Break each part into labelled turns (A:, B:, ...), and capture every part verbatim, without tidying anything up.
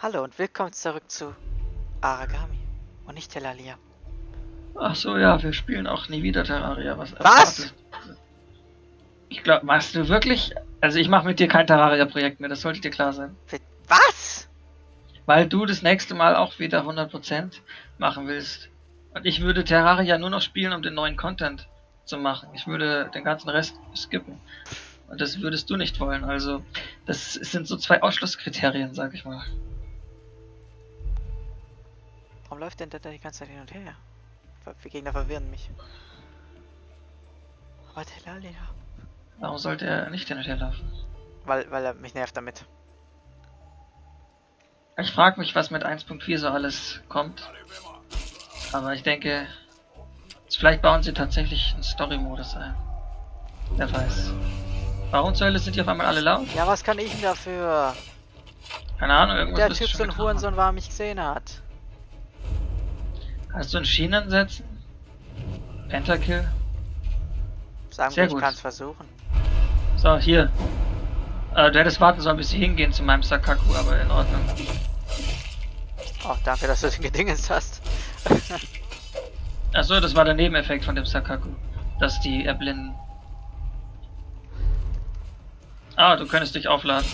A: Hallo und willkommen zurück zu Aragami und nicht Terraria.
B: Ach so, ja, wir spielen auch nie wieder Terraria. Was?
A: Was?
B: Ich glaube, machst du wirklich? Also ich mache mit dir kein Terraria-Projekt mehr, das sollte dir klar sein.
A: Was?
B: Weil du das nächste Mal auch wieder hundert Prozent machen willst. Und ich würde Terraria nur noch spielen, um den neuen Content zu machen. Ich würde den ganzen Rest skippen. Und das würdest du nicht wollen. Also, das sind so zwei Ausschlusskriterien, sag ich mal.
A: Warum läuft denn der da die ganze Zeit hin und her? Die Gegner verwirren mich. Aber Terraria.
B: Warum sollte er nicht hin und her laufen?
A: Weil, weil er mich nervt damit.
B: Ich frage mich, was mit eins Punkt vier so alles kommt. Aber ich denke, vielleicht bauen sie tatsächlich einen Story-Modus ein. Wer weiß. Warum zur Hölle sind die auf einmal alle laut?
A: Ja, was kann ich denn dafür?
B: Keine Ahnung, irgendwas
A: Der
B: bist
A: Typ
B: du
A: so
B: schon
A: ein
B: getan
A: Hurensohn war, mich gesehen hat.
B: Kannst du einen Schienen setzen? Pentakill?
A: Sagen
B: Sehr
A: wir, ich
B: gut.
A: kann es versuchen.
B: So, hier. Äh, du hättest warten sollen, bis sie hingehen zu meinem Sakaku, aber in Ordnung.
A: Oh, danke, dass du den gedingens hast.
B: Achso, das war der Nebeneffekt von dem Sakaku. Dass die erblinden. Ah, du könntest dich aufladen.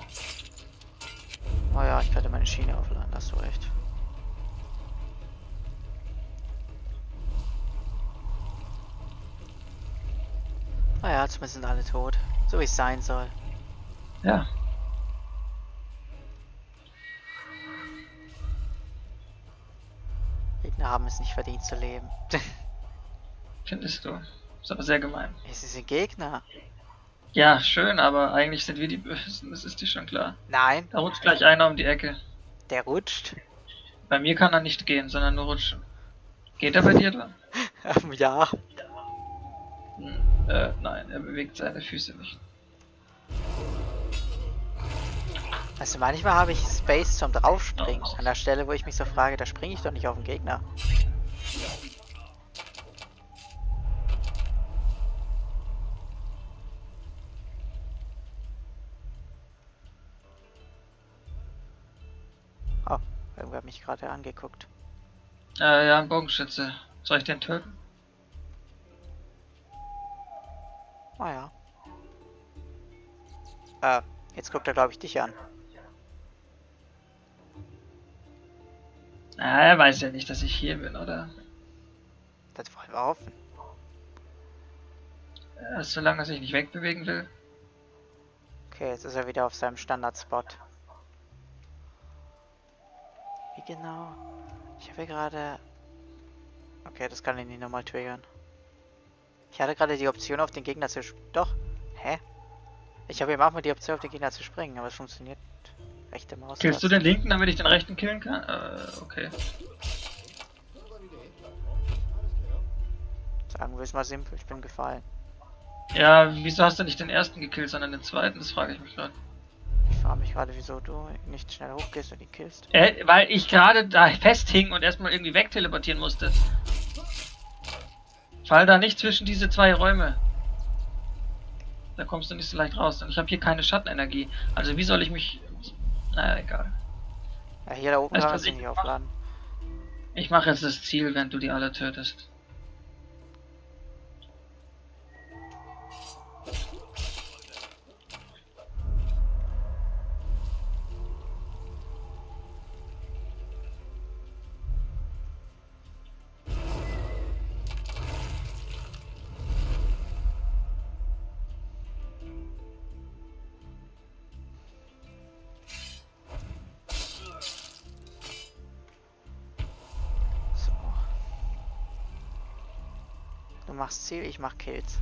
A: Oh ja, ich könnte meine Schiene aufladen, hast du recht. Naja, zumindest sind alle tot. So wie es sein soll.
B: Ja.
A: Gegner haben es nicht verdient zu leben.
B: Findest du. Ist aber sehr gemein.
A: Es ist ein Gegner.
B: Ja, schön, aber eigentlich sind wir die Bösen, das ist dir schon klar.
A: Nein,
B: Da rutscht gleich einer um die Ecke.
A: der rutscht.
B: Bei mir kann er nicht gehen, sondern nur rutschen. Geht er bei dir dran?
A: Ja.
B: Hm, äh, nein, er bewegt seine Füße nicht.
A: Also manchmal habe ich Space zum draufspringen. An der Stelle, wo ich mich so frage, da springe ich doch nicht auf den Gegner. Oh, irgendwer hat mich gerade angeguckt.
B: Äh, ja, ein Bogenschütze. Soll ich den töten?
A: Oh ja. Äh, jetzt guckt er, glaube ich, dich an.
B: Ah, er weiß ja nicht, dass ich hier bin, oder?
A: Das wollen wir hoffen.
B: Ja, solange er sich nicht wegbewegen will.
A: Okay, jetzt ist er wieder auf seinem Standardspot. Wie genau? Ich habe gerade... Okay, das kann ich nicht nochmal triggern. Ich hatte gerade die Option, auf den Gegner zu... Doch. Hä? Ich habe eben auch mal die Option, auf den Gegner zu springen, aber es funktioniert. Rechte Maus.
B: Killst du den linken, damit ich den rechten killen kann? Äh, okay.
A: Sagen wir es mal simpel, ich bin gefallen.
B: Ja, wieso hast du nicht den ersten gekillt, sondern den zweiten? Das frage ich mich gerade.
A: Ich frage mich gerade, wieso du nicht schnell hochgehst und ihn killst.
B: Äh, weil ich gerade da festhing und erstmal irgendwie wegteleportieren musste. Fall da nicht zwischen diese zwei Räume. Da kommst du nicht so leicht raus. Und ich habe hier keine Schattenenergie. Also wie soll ich mich... Naja, egal.
A: Ja, hier da oben
B: Weißt du,
A: kann man
B: was
A: sich
B: ich
A: nicht
B: mach?
A: aufladen.
B: Ich mache jetzt das Ziel, wenn du die alle tötest.
A: So. Du machst Ziel, ich mach Kills.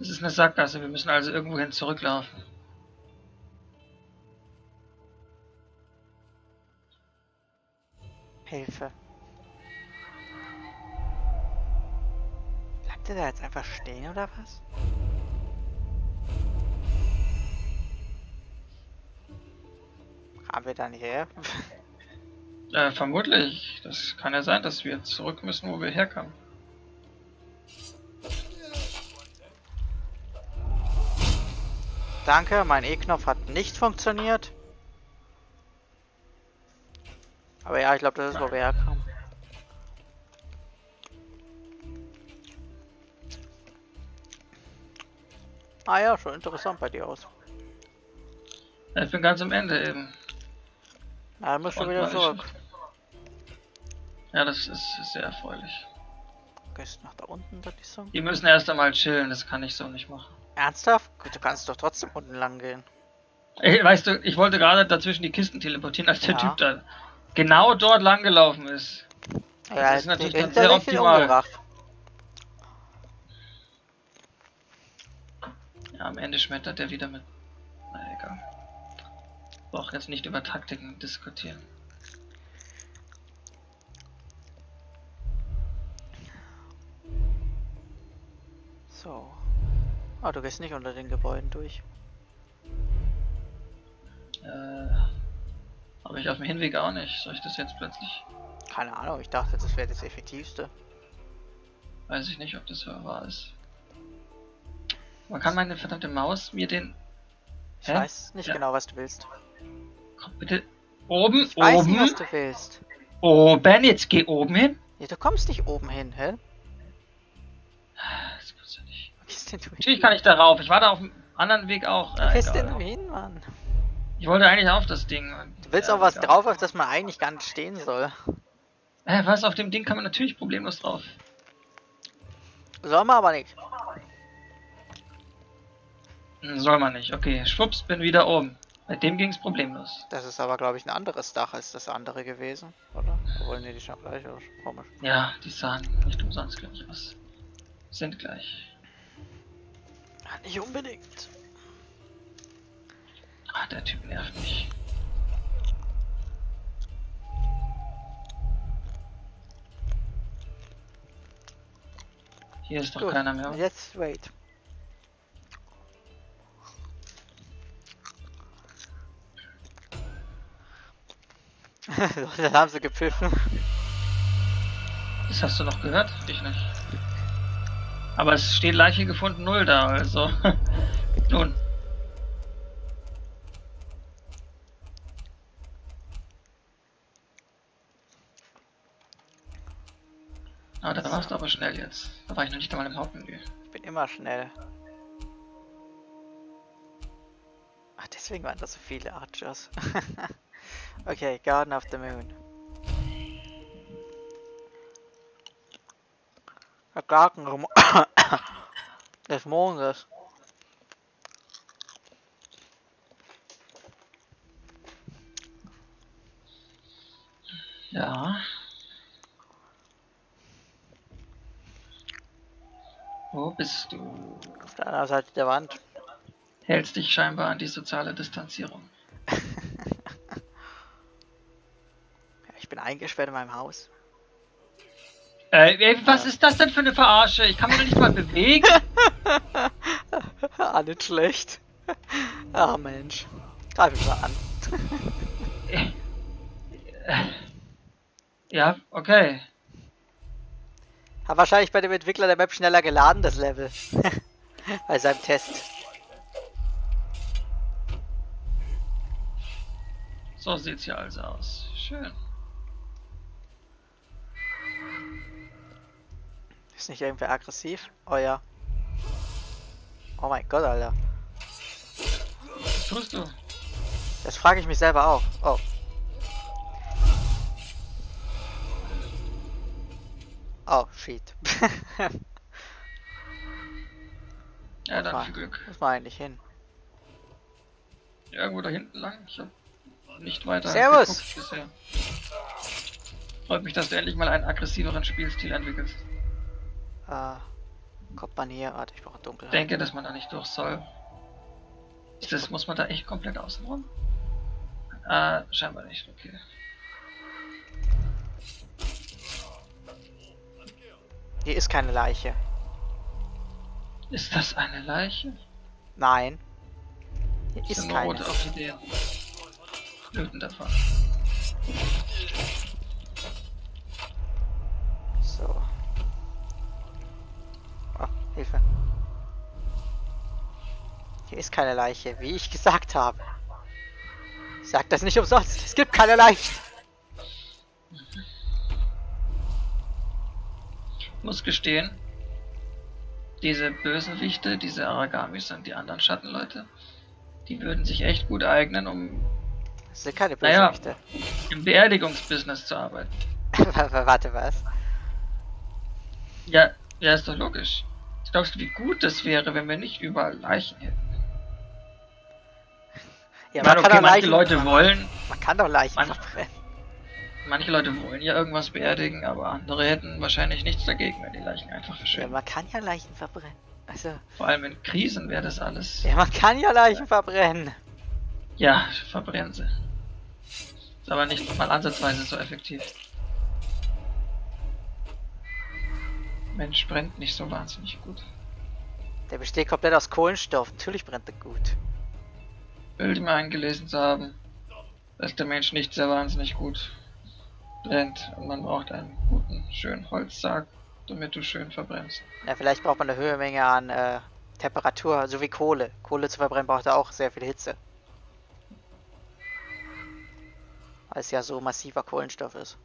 B: Es ist eine Sackgasse, wir müssen also irgendwohin zurücklaufen.
A: Hilfe. Bleibt der da jetzt einfach stehen oder was? Kamen wir da nicht her?
B: Äh, vermutlich. Das kann ja sein, dass wir zurück müssen, wo wir herkamen.
A: Danke, mein E-Knopf hat nicht funktioniert. Aber ja, ich glaube, das ist, wo wir herkommen. Ah ja, schon interessant bei dir aus.
B: Ja, ich bin ganz am Ende eben.
A: Na, dann musst du
B: Und
A: wieder
B: mal
A: zurück.
B: Ja, das ist sehr erfreulich.
A: Gehst nach da unten, das ist so.
B: Die müssen erst einmal chillen, das kann ich so nicht machen.
A: Ernsthaft? Gut, du kannst doch trotzdem unten lang gehen.
B: Ey, weißt du, ich wollte gerade dazwischen die Kisten teleportieren, als der
A: Ja.
B: Typ da genau dort lang gelaufen ist. Das
A: Ja,
B: ist natürlich
A: die
B: dann sehr
A: hinterlich viel
B: optimal.
A: umgebracht.
B: Ja, am Ende schmettert er wieder mit. Na egal. Brauch jetzt nicht über Taktiken diskutieren.
A: So. Ah, du gehst nicht unter den Gebäuden durch.
B: Äh, aber ich auf dem Hinweg auch nicht. Soll ich das jetzt plötzlich?
A: Keine Ahnung, ich dachte, das wäre das Effektivste.
B: Weiß ich nicht, ob das so wahr ist. Man kann meine verdammte Maus mir den...
A: Ich
B: Hä?
A: weiß nicht
B: Ja.
A: genau, was du willst.
B: Komm bitte. Oben,
A: Ich weiß
B: oben,
A: nicht, was du willst.
B: oben. Jetzt geh oben hin.
A: Ja, du kommst nicht oben hin, hä?
B: Das kannst du nicht.
A: Wo gehst denn du hin?
B: Natürlich kann ich da rauf. Ich war da auf dem anderen Weg auch.
A: Wo
B: Äh,
A: gehst
B: egal.
A: denn du hin, Mann?
B: Ich wollte eigentlich auf das Ding.
A: Du willst
B: Ja,
A: auch was
B: egal.
A: drauf, auf das man eigentlich gar nicht stehen soll.
B: Äh, was? Auf dem Ding kann man natürlich problemlos drauf.
A: Soll man aber nicht.
B: Hm, Soll man nicht. Okay, schwupps, bin wieder oben. Bei dem ging's problemlos.
A: Das ist aber, glaube ich, ein anderes Dach als das andere gewesen, oder? Obwohl, nee, die schauen gleich aus. Komisch.
B: Ja, die sahen nicht umsonst gleich aus. Sind gleich.
A: Ja, nicht unbedingt.
B: Ah, der Typ nervt mich. Hier ist doch
A: Gut,
B: keiner mehr.
A: jetzt wait. Dann haben sie gepfiffen.
B: Das hast du noch gehört? Ich nicht. Aber es steht Leiche gefunden null da, also. Nun. Aber da warst du aber schnell jetzt. Da war ich noch nicht einmal im Hauptmenü.
A: Ich bin immer schnell. Ach, deswegen waren das so viele Archers. Okay, Garden of the Moon. Der Garten des Mondes.
B: Ja. Wo bist du?
A: Auf der anderen Seite der Wand.
B: Hältst dich scheinbar an die soziale Distanzierung.
A: Ich bin eingesperrt in meinem Haus.
B: Äh, ey, was ist das denn für eine Verarsche? Ich kann mich doch nicht mal bewegen.
A: Ah, nicht schlecht. Ah, Mensch. Greif mich mal an.
B: Ja, okay.
A: Hat wahrscheinlich bei dem Entwickler der Map schneller geladen, das Level. Bei seinem Test.
B: So sieht's hier also aus. Schön.
A: Ist nicht irgendwer aggressiv? Oh ja. Oh mein Gott, Alter.
B: Was tust du?
A: Das frage ich mich selber auch. Oh. Oh, shit.
B: Ja, dann
A: Mal.
B: viel Glück.
A: Muss man eigentlich hin.
B: Irgendwo da hinten lang. Ich hab nicht weiter
A: Servus.
B: geguckt bisher. Freut mich, dass du endlich mal einen aggressiveren Spielstil entwickelst.
A: Äh, Kommt man hier? Warte, ich brauche
B: Ich
A: Dunkelheit.
B: denke, dass man da nicht durch soll. Ist das, muss man da echt komplett außen rum? Ah, scheinbar nicht, okay.
A: Hier ist keine Leiche.
B: Ist das eine Leiche?
A: Nein. Hier
B: Das
A: ist
B: sind nur
A: keine.
B: rote Orchideen. Blüten davon.
A: So. Oh, Hilfe. Hier ist keine Leiche, wie ich gesagt habe. Ich sag das nicht umsonst. Es gibt keine Leiche.
B: Ich muss gestehen, diese Bösewichte, diese Aragamis und die anderen Schattenleute, die würden sich echt gut eignen, um
A: Das sind keine
B: Naja.
A: Bösewichte.
B: im Beerdigungsbusiness zu arbeiten.
A: Warte, was?
B: Ja, ja, ist doch logisch. Glaubst du, wie gut das wäre, wenn wir nicht überall Leichen hätten?
A: Ja,
B: Ich meine,
A: kann
B: okay,
A: doch
B: manche
A: Leichen-
B: Leute wollen,
A: Man kann doch Leichen
B: Man-
A: verbrennen.
B: manche Leute wollen ja irgendwas beerdigen, aber andere hätten wahrscheinlich nichts dagegen, wenn die Leichen einfach
A: Ja,
B: verschwinden.
A: man kann ja Leichen verbrennen. Also,
B: Vor allem in Krisen wäre das alles.
A: ja, man kann ja Leichen verbrennen.
B: Ja, verbrennen sie. Ist aber nicht mal ansatzweise so effektiv. Mensch brennt nicht so wahnsinnig gut.
A: Der besteht komplett aus Kohlenstoff. Natürlich brennt er gut.
B: Bilde mir eingelesen zu haben, dass der Mensch nicht sehr wahnsinnig gut brennt und man braucht einen guten, schönen Holzsarg, damit du schön verbrennst.
A: Ja, vielleicht braucht man eine höhere Menge an äh, Temperatur, so wie Kohle. Kohle zu verbrennen braucht er auch sehr viel Hitze. Weil es ja so massiver Kohlenstoff ist.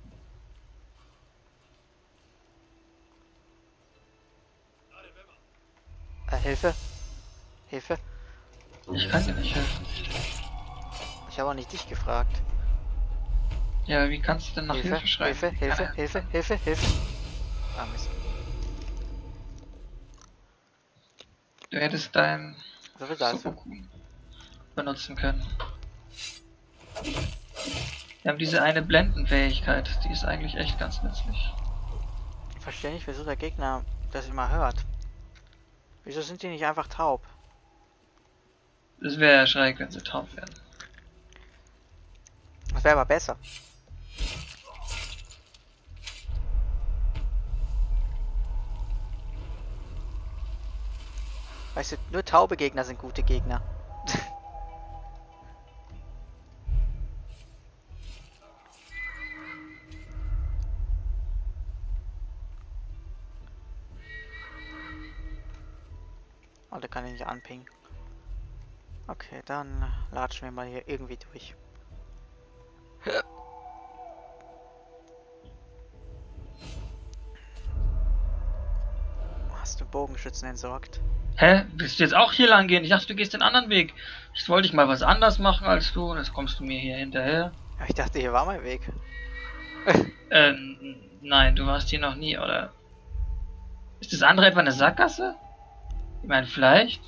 A: Äh, Hilfe? Hilfe?
B: Ich kann dir nicht helfen.
A: Ich habe auch nicht dich gefragt.
B: Ja, wie kannst du denn nach
A: Hilfe,
B: Hilfe, schreien?
A: Hilfe, Hilfe,
B: Ja,
A: Hilfe, Hilfe, Hilfe. Ah, Mist.
B: Du hättest dein
A: So viel dazu.
B: Sudoku benutzen können. Wir haben diese eine Blendenfähigkeit, die ist eigentlich echt ganz nützlich.
A: Ich verstehe nicht, wieso der Gegner das immer hört. Wieso sind die nicht einfach taub?
B: Das wäre ja schräg, wenn sie taub werden.
A: Das wäre aber besser. Weißt du, nur taube Gegner sind gute Gegner. Oh, der kann ich nicht anpingen. Okay, dann latschen wir mal hier irgendwie durch. Hast du Bogenschützen entsorgt?
B: Hä? Willst du jetzt auch hier lang gehen? Ich dachte, du gehst den anderen Weg. Ich wollte ich mal was anders machen als du und jetzt kommst du mir hier hinterher.
A: Ja, ich dachte, hier war mein Weg.
B: Ähm, nein, du warst hier noch nie, oder? Ist das andere etwa eine Sackgasse? Ich meine, vielleicht.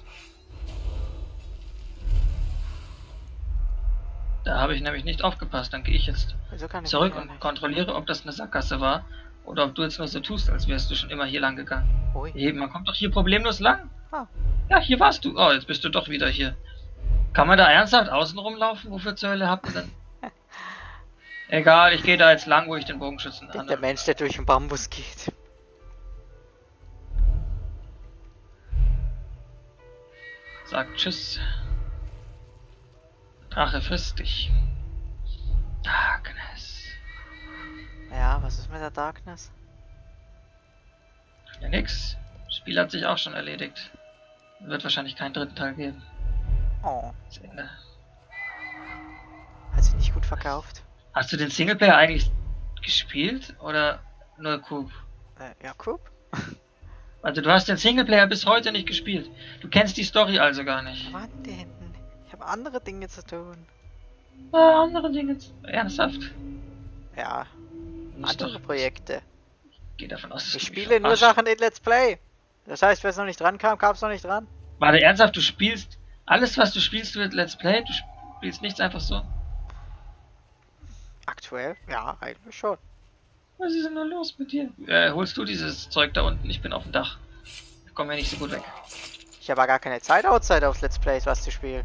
B: Da habe ich nämlich nicht aufgepasst. Dann gehe ich jetzt
A: Wieso kann ich
B: zurück
A: hier
B: und
A: nicht?
B: kontrolliere, ob das eine Sackgasse war. Oder ob du jetzt nur so tust, als wärst du schon immer hier lang gegangen.
A: Ui.
B: Eben, man kommt doch hier problemlos lang.
A: Ah.
B: Ja, hier warst du. Oh, jetzt bist du doch wieder hier. Kann man da ernsthaft außen rumlaufen? Wofür zur Hölle habt ihr denn? Egal, ich gehe da jetzt lang, wo ich den Bogenschützen
A: Der
B: an.
A: Mensch, der durch den Bambus geht.
B: Sagt Tschüss. Drache frisst dich. Darkness.
A: Ja, was ist mit der Darkness?
B: Ja, nix. Das Spiel hat sich auch schon erledigt. Wird wahrscheinlich keinen dritten Teil geben.
A: Oh,
B: Das Ende.
A: hat sich nicht gut verkauft.
B: Hast du den Singleplayer eigentlich gespielt oder nur Coop?
A: Äh, ja, Coop?
B: Also du hast den Singleplayer bis heute nicht gespielt. Du kennst die Story also gar nicht.
A: Wann denn? Ich habe andere Dinge zu tun.
B: Ah, andere Dinge. Ernsthaft?
A: Ja,
B: Muss
A: andere
B: doch-
A: Projekte.
B: Geh davon aus, dass
A: Ich
B: du mich
A: spiele nur
B: verarschst.
A: Sachen in Let's Play. Das heißt, wer es noch nicht dran kam, kam es noch nicht dran.
B: Warte, ernsthaft, du spielst alles, was du spielst, wird Let's Play? Du spielst nichts einfach so?
A: Aktuell? Ja, eigentlich schon.
B: Was ist denn da los mit dir? Äh, holst du dieses Zeug da unten? Ich bin auf dem Dach. kommen wir nicht so gut weg.
A: Ich habe gar keine Zeit, outside aufs Let's Plays was zu spielen.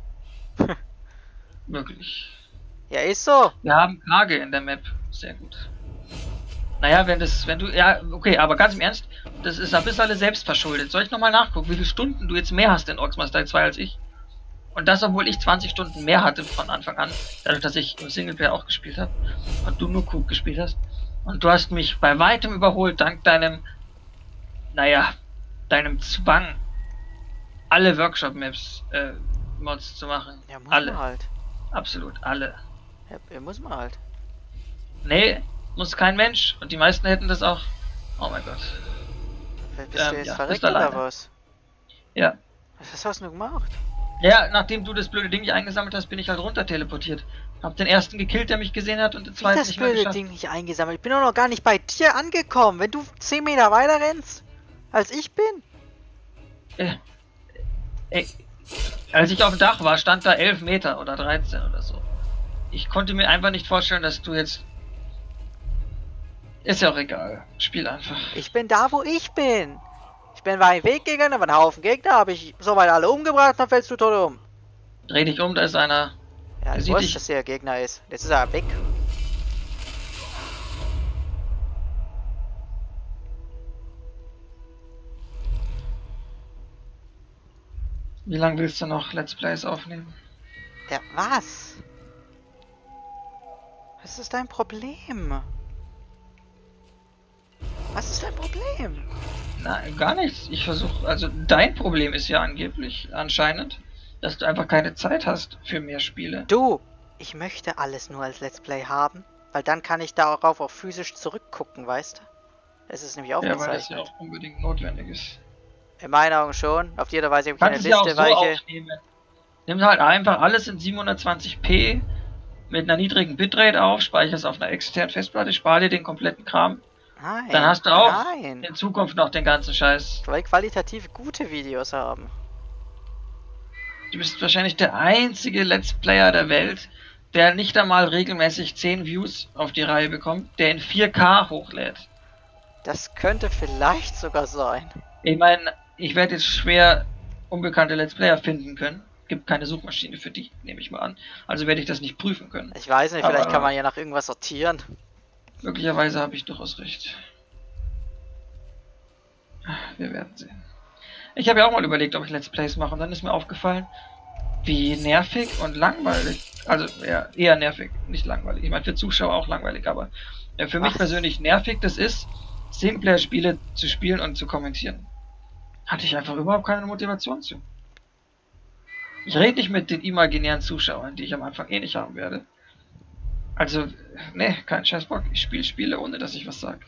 B: Wirklich.
A: Ja, ist so.
B: Wir haben Tage in der Map. Sehr gut. Naja, wenn das, wenn du, ja, okay, aber ganz im Ernst, das ist ein bisschen alles selbst verschuldet. Soll ich nochmal nachgucken, wie viele Stunden du jetzt mehr hast in Orcs Must Die zwei als ich? Und das, obwohl ich zwanzig Stunden mehr hatte von Anfang an, dadurch, dass ich im Singleplayer auch gespielt habe und du nur Coop gespielt hast. Und du hast mich bei weitem überholt, dank deinem, naja, deinem Zwang, alle Workshop-Maps, äh, Mods zu machen.
A: Ja, muss
B: alle.
A: man halt.
B: Absolut, alle.
A: Ja, muss man halt.
B: Nee, muss kein Mensch. Und die meisten hätten das auch. Oh mein Gott.
A: Bist
B: Ähm,
A: du jetzt
B: ja,
A: verreckt
B: bist alleine.
A: oder was?
B: Ja.
A: Was hast du gemacht?
B: Ja, nachdem du das blöde Ding nicht eingesammelt hast, bin ich halt runter teleportiert. Hab den ersten gekillt, der mich gesehen hat, und den
A: Wie
B: zweiten
A: das
B: nicht mehr
A: blöde
B: geschafft.
A: Ding nicht eingesammelt? Ich bin doch noch gar nicht bei dir angekommen. Wenn du zehn Meter weiter rennst, als ich bin.
B: Äh, ey, als ich auf dem Dach war, stand da elf Meter oder dreizehn oder so. Ich konnte mir einfach nicht vorstellen, dass du jetzt... Ist ja auch egal. Spiel einfach.
A: Ich bin da, wo ich bin. Ich bin weit Weg gegangen, aber einen Haufen Gegner habe ich soweit alle umgebracht, dann fällst du tot um.
B: Dreh dich um, da ist einer.
A: Ja,
B: Der
A: ich
B: sieht
A: wusste,
B: dich.
A: dass der Gegner ist. Jetzt ist er weg.
B: Wie lange willst du noch Let's Plays aufnehmen?
A: Der was? Was ist dein Problem? Was ist dein Problem?
B: Nein, gar nichts. Ich versuche, also dein Problem ist ja angeblich, anscheinend, dass du einfach keine Zeit hast für mehr Spiele.
A: Du, ich möchte alles nur als Let's Play haben, weil dann kann ich darauf auch physisch zurückgucken, weißt du? Es ist nämlich
B: Ja, weil
A: aufgezeichnet.
B: das ja auch unbedingt notwendig ist.
A: In meinen Augen schon. Auf jeder Weise habe ich
B: Du
A: eine
B: kannst es ja auch
A: Liste,
B: so
A: welche...
B: aufnehmen. Nimm halt einfach alles in siebenhundertzwanzig p mit einer niedrigen Bitrate auf, speicherst auf einer externen Festplatte, spar dir den kompletten Kram.
A: Nein,
B: Dann hast du auch
A: nein.
B: in Zukunft noch den ganzen Scheiß.
A: Ich will qualitativ gute Videos haben.
B: Du bist wahrscheinlich der einzige Let's Player der Welt, der nicht einmal regelmäßig zehn Views auf die Reihe bekommt, der in vier K hochlädt.
A: Das könnte vielleicht sogar sein.
B: Ich meine, ich werde jetzt schwer unbekannte Let's Player finden können. Gibt keine Suchmaschine für die, nehme ich mal an. Also werde ich das nicht prüfen können.
A: Ich weiß nicht, vielleicht
B: Aber
A: kann man ja nach irgendwas sortieren.
B: möglicherweise habe ich durchaus recht. Wir werden sehen. Ich habe ja auch mal überlegt, ob ich Let's Plays mache, und dann ist mir aufgefallen, wie nervig und langweilig, also eher, eher nervig, nicht langweilig. Ich meine, für Zuschauer auch langweilig, aber äh, für mich
A: Ach.
B: persönlich nervig das ist, Singleplayer-Spiele zu spielen und zu kommentieren. Hatte ich einfach überhaupt keine Motivation zu. Ich rede nicht mit den imaginären Zuschauern, die ich am Anfang eh nicht haben werde. Also, ne, kein Scheißbock. Ich spiele Spiele, ohne dass ich was sage.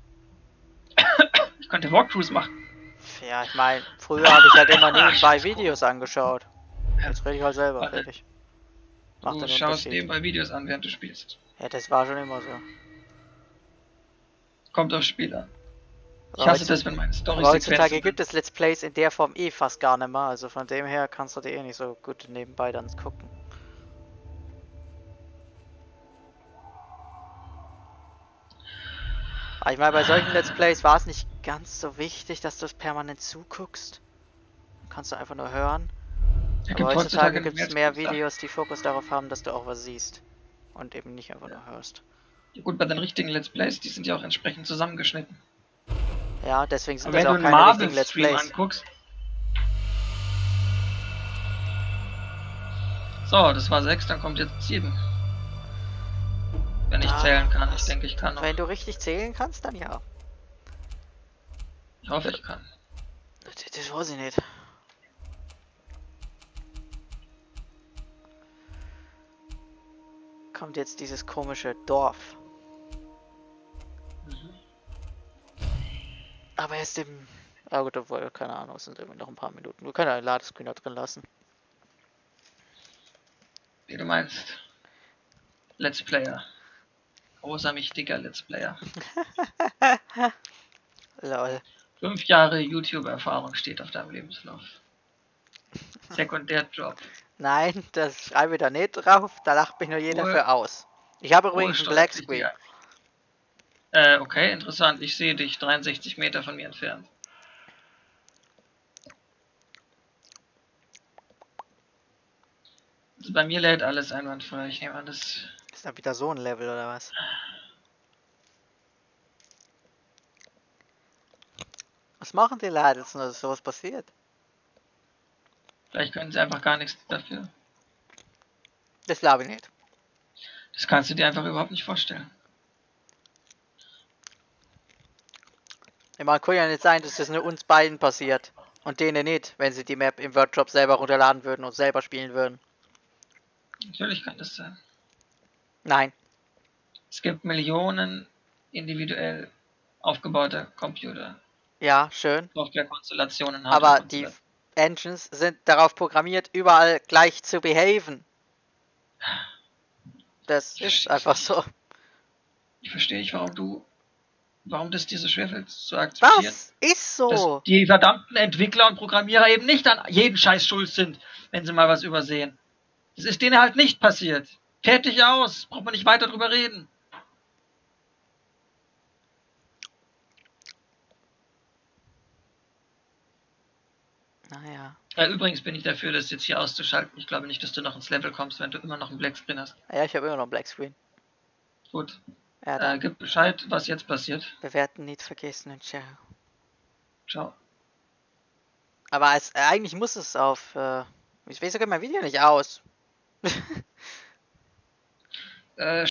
B: Ich könnte Walkthroughs machen.
A: Ja, ich meine, früher habe ich halt immer nebenbei Videos angeschaut. Jetzt rede ich halt selber,
B: Warte.
A: fertig. Macht
B: Du
A: einen
B: schaust
A: Unterschied.
B: nebenbei Videos an, während du spielst.
A: Ja, das war schon immer so.
B: Kommt aufs Spiel an. Ich
A: Aber
B: hasse
A: heutz-
B: das, wenn meine Storys
A: Aber heutzutage gibt es Let's Plays in der Form eh fast gar nicht mehr. Also von dem her kannst du dir eh nicht so gut nebenbei dann gucken. Aber ich meine, bei solchen Let's Plays war es nicht ganz so wichtig, dass du es permanent zuguckst. Kannst du einfach nur hören.
B: Da
A: Aber
B: gibt
A: heutzutage
B: heutzutage
A: gibt es
B: mehr
A: mehr Videos, die Fokus darauf haben, dass du auch was siehst. Und eben nicht einfach nur hörst.
B: Ja, gut, bei den richtigen Let's Plays, die sind ja auch entsprechend zusammengeschnitten.
A: Ja, deswegen sind
B: Aber
A: das
B: wenn
A: auch
B: du einen
A: keine richtigen Let's
B: Marvel-Stream
A: Plays.
B: anguckst. So, das war sechs, dann kommt jetzt sieben. Wenn ich
A: Ah,
B: zählen kann, ich
A: das-
B: denke, ich kann noch.
A: Wenn du richtig zählen kannst, dann ja.
B: Ich hoffe, ich kann.
A: Das, das weiß ich nicht. Kommt jetzt dieses komische Dorf.
B: Mhm.
A: Aber erst im... Ah gut, obwohl, keine Ahnung, es sind irgendwie noch ein paar Minuten. Wir können ja einen Ladescreen da drin lassen.
B: Wie du meinst. Let's Player. Großer, mich dicker Let's Player.
A: Lol.
B: Fünf Jahre YouTube-Erfahrung steht auf deinem Lebenslauf. Sekundärjob.
A: Neich, das schreibe ich da nicht drauf, da lacht mich nur jeder
B: Wohl-
A: für aus. Ich habe übrigens einen
B: Wohlstand,
A: Blackscreen.
B: Äh, okay, interessant. Ich sehe dich dreiundsechzig Meter von mir entfernt. Bei mir lädt alles einwandfrei. Ich nehme an, das.
A: Ist da wieder so ein Level oder was? Was machen die Leute jetzt, dass sowas passiert?
B: Vielleicht können sie einfach gar nichts dafür.
A: Das glaube ich nicht.
B: Das kannst du dir einfach überhaupt nicht vorstellen.
A: Ich meine, kann ja nicht sein, dass das nur uns beiden passiert. Und denen nicht, wenn sie die Map im Workshop selber runterladen würden und selber spielen würden.
B: Natürlich kann das sein.
A: Nein.
B: Es gibt Millionen individuell aufgebaute Computer.
A: Ja, schön.
B: Softwarekonstellationen.
A: Aber die Engines sind darauf programmiert, überall gleich zu behaven. Das ist einfach so.
B: Ich verstehe nicht, warum du, warum das dir so schwerfällt zu akzeptieren.
A: Was? Ist so.
B: Dass die verdammten Entwickler und Programmierer eben nicht an jeden Scheiß schuld sind, wenn sie mal was übersehen. Das ist denen halt nicht passiert. Fertig aus. Braucht man nicht weiter drüber reden.
A: Naja.
B: Ja, übrigens bin ich dafür, das jetzt hier auszuschalten. Ich glaube nicht, dass du noch ins Level kommst, wenn du immer noch einen Blackscreen hast.
A: Ja, ich habe immer noch einen Blackscreen.
B: Gut.
A: Ja,
B: äh, gib Bescheid, was jetzt passiert.
A: Bewerten nicht vergessen und ciao.
B: Ciao.
A: Aber es, äh, eigentlich muss es auf... Äh, ich weiß sogar mein Video nicht aus.
B: Äh,